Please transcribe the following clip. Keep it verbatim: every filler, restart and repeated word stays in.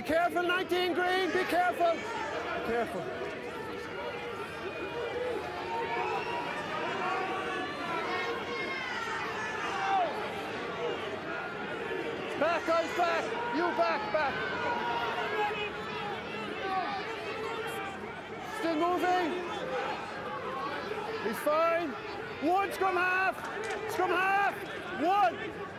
Be careful, nineteen green, be careful. Be careful. Back, guys, back. You back, back. Still moving. He's fine. One scrum half. Scrum half. One.